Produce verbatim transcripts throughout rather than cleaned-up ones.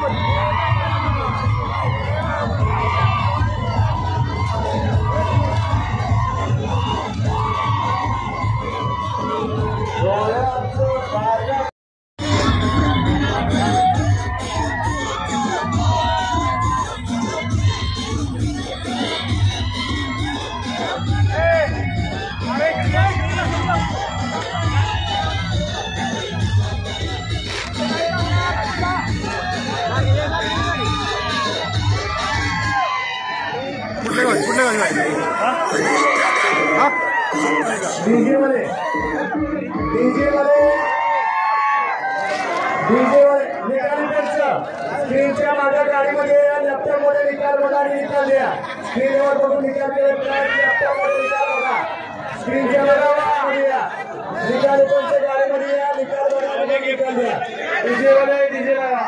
DJ वाले DJ वाले DJ वाले निकाल त्यांचं स्क्रीनच्या मागे गाडीमध्ये लॅपटॉपमध्ये निकाल बघा आणि निकाल द्या. स्क्रीनवर बघून निकाल द्या. लॅपटॉपमध्ये निकाल बघा. स्क्रीनच्या बघा निकाल त्यांच्या गाडीमध्ये या निकाल बघा निकाल द्या. डीजे वाले डीजे लावा.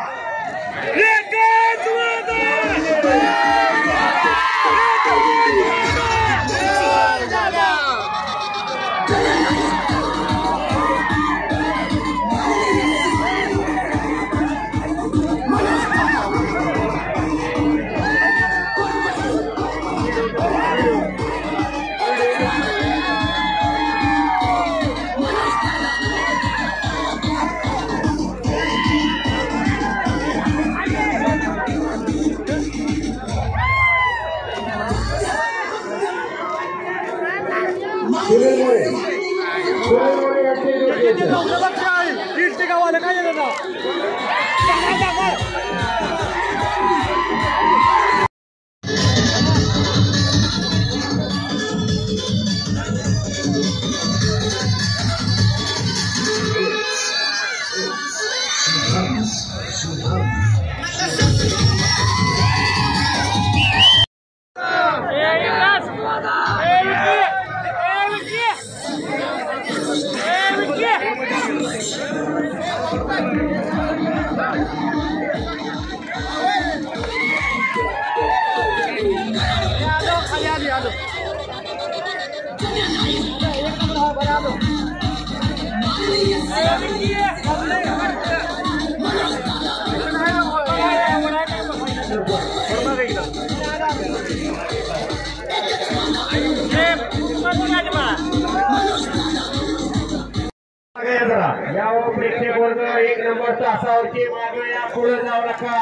प्रेक्षक वर्ग एक नंबर तासावरची मागे या पुढे जाऊ नका.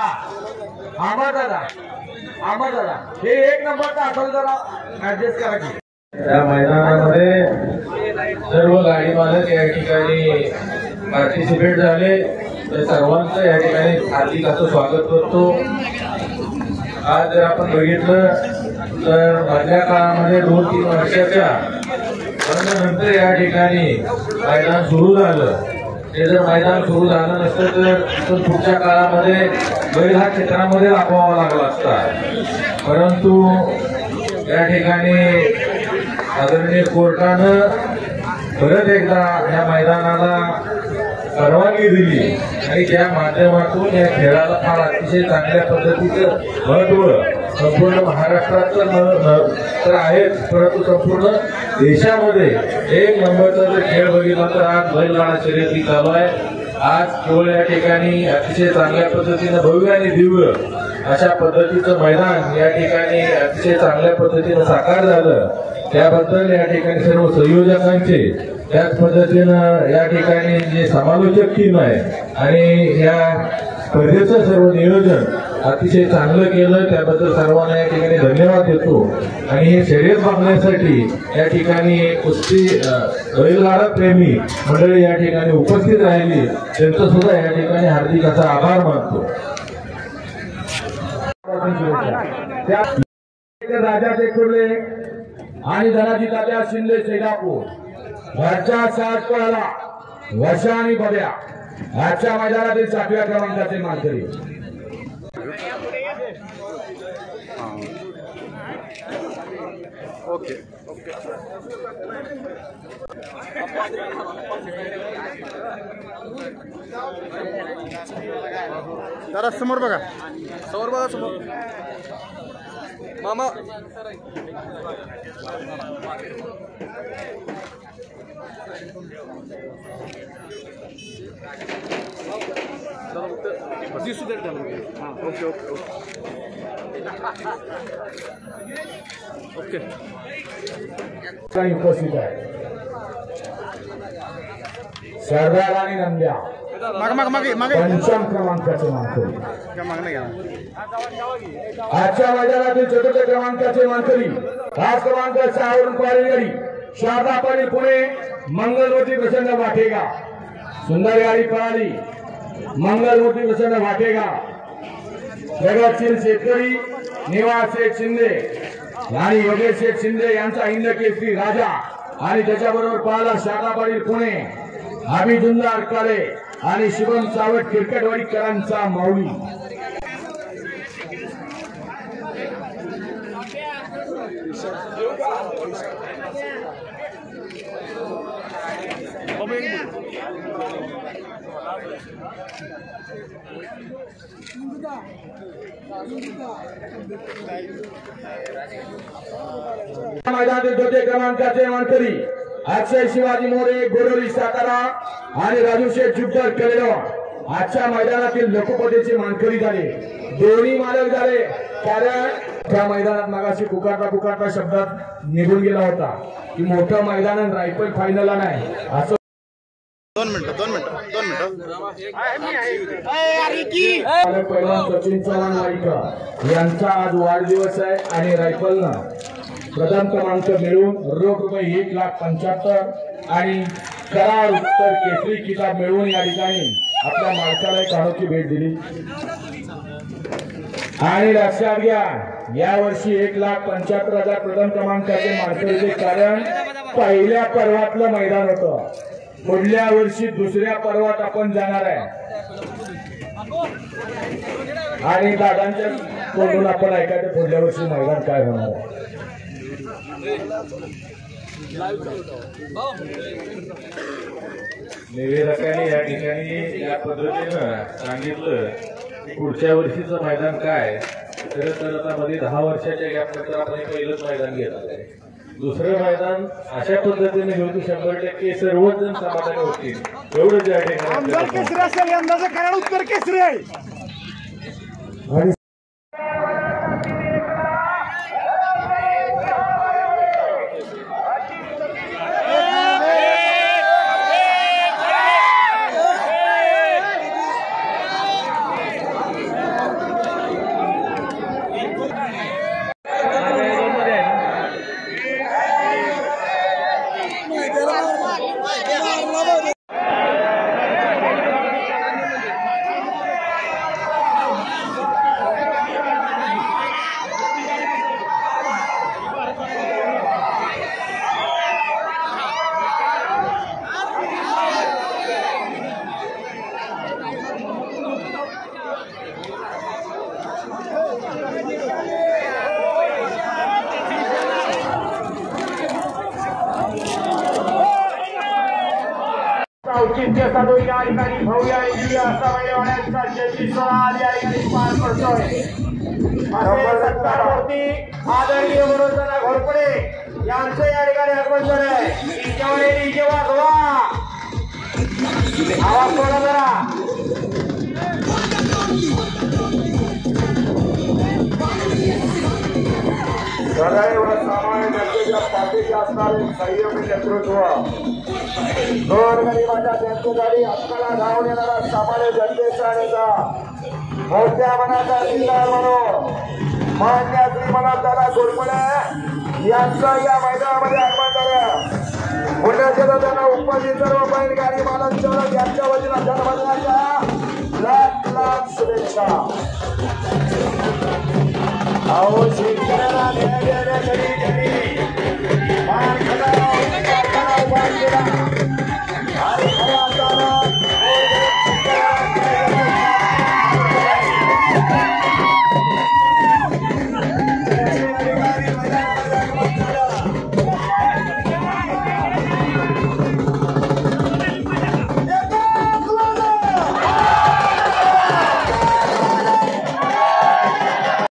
आम्हा दादा आम्हा दादा हे एक नंबर तासावर जरा ऍडजस्ट करा की. या मैदानामध्ये सर्व गाडी मालक या ठिकाणी पार्टिसिपेट झाले. त्या सर्वांचं या ठिकाणी हार्दिक असं स्वागत करतो. आज जर आपण बघितलं तर मधल्या काळामध्ये दोन तीन वर्षाच्या नंतर या ठिकाणी मैदान सुरू झालं. हे जर मैदान सुरू झालं नसतं तर पुढच्या काळामध्ये बैल हा क्षेत्रामध्ये दाखवावा लागला असता. परंतु या ठिकाणी आदरणीय कोर्टानं परत एकदा या मैदानाला परवानगी दिली आणि त्या माध्यमातून या खेळाला फार अतिशय चांगल्या पद्धतीचं महत्व संपूर्ण महाराष्ट्रात तर आहेच, परंतु संपूर्ण देशामध्ये एक नंबरचा जर खेळ बघितला तर आज बैलगाडा शर्यती चालू आहे. आज केवळ या ठिकाणी अतिशय चांगल्या पद्धतीनं भव्य आणि दिव्य अशा पद्धतीचं मैदान या ठिकाणी अतिशय चांगल्या पद्धतीनं साकार झालं. त्याबद्दल या ठिकाणी सर्व संयोजकांचे, त्याच पद्धतीनं या ठिकाणी जे समालोचक टीम आहे आणि या स्पर्धेचं सर्व नियोजन अतिशय चांगलं केलं, त्याबद्दल सर्वांना या ठिकाणी धन्यवाद देतो. आणि हे शर्यत बघण्यासाठी या ठिकाणी कुस्ती बैलगाडा प्रेमी मंडळी या ठिकाणी उपस्थित राहिली, त्यांचं सुद्धा या ठिकाणी हार्दिक असा आभार मानतो. राजाचे कुर्ले आणि धनाजी तात्या शिंदे सैदापूर वरच्या सात पळाला वर्षा आणि बब्या आजच्या मैदानातील सातव्या क्रमांकाचे मानकरी. ओके ओके जरा समोर बघा, समोर बघा, समोर मामा. चला दिसू दे त्याला. हां ओके ओके ओके काही उपस्थित आहे. सरदार आणि नंद्या मागे मागे मागे मागे पंचावन्न क्रमांकाचे मानकरी. काय मागणं घ्या. आजच्या मैदानातील चतुर्थ क्रमांकाचे मानकरी पाच क्रमांक सहावरून पाहिली गाडी शारदा पाटील पुणे मंगलमूर्ती प्रसन्न वाटेगा. सुंदर गाडी पळाली. मंगलमूर्ती प्रसन्न वाटेगा. जगतशील शेतकरी निवास शेठ शिंदे आणि योगेश शेठ शिंदे यांचा हिंद केसरी राजा आणि त्याच्याबरोबर पळाला शारदा पाटील पुणे अभिजुंदार काळे आणि शिवम सावट किरकटवाडीकरांचा माऊली. मैदानातील द्वितीय क्रमांकाचे मानकरी अक्षय शिवाजी मोरे गोरोली सातारा आणि राजू शेठ जुब्बर कलेगाव आजच्या मैदानातील लोकपतीचे मानकरी झाले. दोन्ही मालक झाले. कारण त्या मैदानात मगाशी पुकारता पुकारता शब्दात निघून गेला होता की मोठं मैदान रायफल फायनलला नाही असं. दोन मिनिटं दोन मिनिटं दोन मिनिटं पैलवान सचिन चव्हाण वाईकर यांचा आज वाढदिवस आहे आणि रायफलनं प्रथम क्रमांक मिळवून रोख रुपये एक लाख पंच्याहत्तर आणि करार उत्तर केसरी किताब मिळवून या ठिकाणी आपल्या मालकाला एक अनोखी भेट दिली. आणि लक्षात घ्या यावर्षी एक लाख पंच्याहत्तर हजार प्रथम क्रमांकाचे मानकरीचे कारण पहिल्या पर्वातलं मैदान होतं. पुढल्या वर्षी दुसऱ्या पर्वात आपण जाणार आहे आणि दादांच्या तोंडून आपण ऐकायचं पुढल्या वर्षी मैदान काय होणार आहे. निवेदकांनी या ठिकाणी या पद्धतीनं सांगितलं पुढच्या वर्षीचं मैदान काय. तर तर आता मध्ये दहा वर्षाच्या गॅप नंतर आपण पहिलंच मैदान घेणार आहे. दुसरं मैदान अशा पद्धतीने घेऊ की शंभर टक्के सर्वच जण समाधानी होतील एवढंच या ठिकाणी केसरी असेल यंदाचं कारण उत्तर केसरी आहे. औचित्य साधून या ठिकाणी भव्य आणि दिव्य असा मैदानाचा जयंती सोहळा या ठिकाणी पार पडतोय. सत्तावरती आदरणीय मनोजना घोरपडे यांचं या ठिकाणी आगमन झालंय. डीजे वाजवा आवाज थोडा जरा. सदैव सामान्य जनतेच्या पाठीशी असणारे संयमी नेतृत्व गोरगरिबाच्या जनतेसाठी हक्काला धावून येणारा सामान्य जनतेचा नेता मोठ्या मनाचा दिलदार म्हणून मान्य श्री मनोजदादा घोरपडे यांचं या मैदानामध्ये आगमन झालं. पुण्याचे त्यांना उपस्थित सर्व बैलगाडी मालक चालक यांच्या वतीनं जन्मदिनाच्या लाख लाख शुभेच्छा. अहो शेतकऱ्याला न्याय देण्यासाठी